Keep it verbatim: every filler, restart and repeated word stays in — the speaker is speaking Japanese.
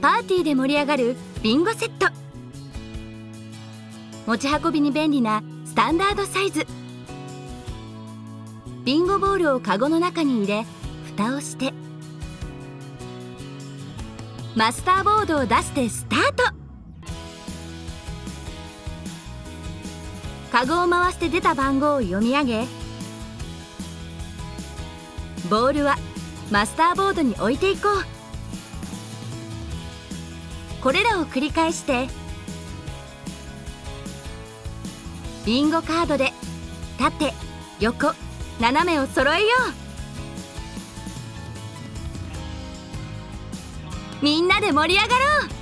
パーティーで盛り上がるビンゴセット。持ち運びに便利なスタンダードサイズ。ビンゴボールをカゴの中に入れ、蓋をしてマスターボードを出してスタート。カゴを回して出た番号を読み上げ、ボールはマスターボードに置いていこう。これらを繰り返してビンゴカードで縦横斜めを揃えよう。みんなで盛り上がろう。